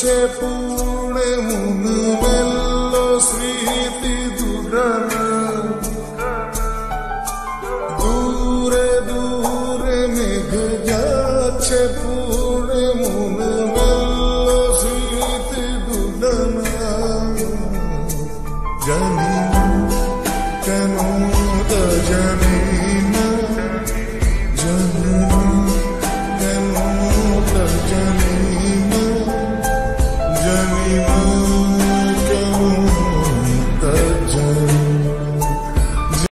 যাচ্ছে পুড়ে মন মেলল স্মৃতি দুরানা দূরে দূরে মেঘ যাচ্ছে পুড়ে মন মেলল স্মৃতি দুরানা